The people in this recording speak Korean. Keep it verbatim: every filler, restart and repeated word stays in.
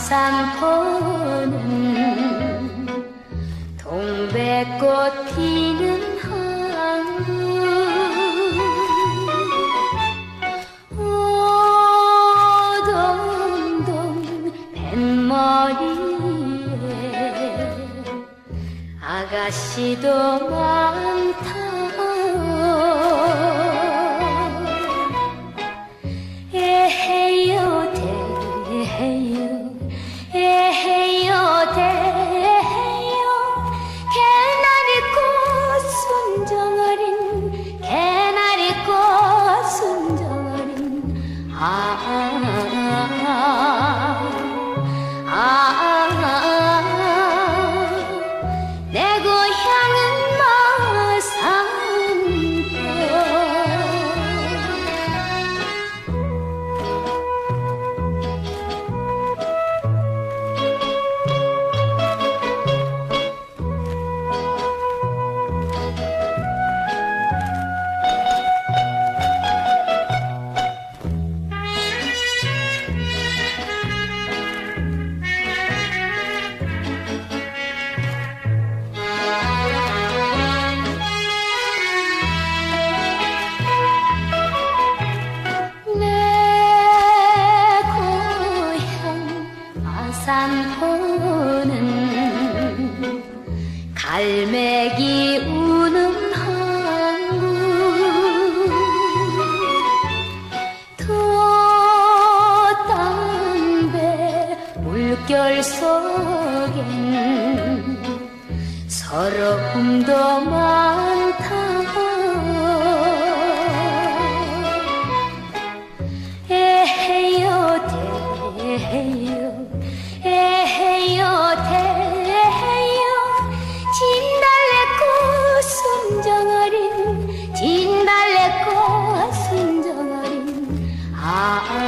아산포는 동백꽃 피는 항구 오동동 뱃머리에 아가씨도 많다. 에헤요 대헤요 에헤요 대헤요 개나리꽃 순정어린 개나리꽃 순정어린 아아아내 고향은 마산포. 아산포는 갈매기 우는 항구 돛담배 물결 속엔 서러움도 많다. 에헤요 대헤요 에헤요 대헤요 진달래꽃 순정어린 진달래꽃 순정어린 아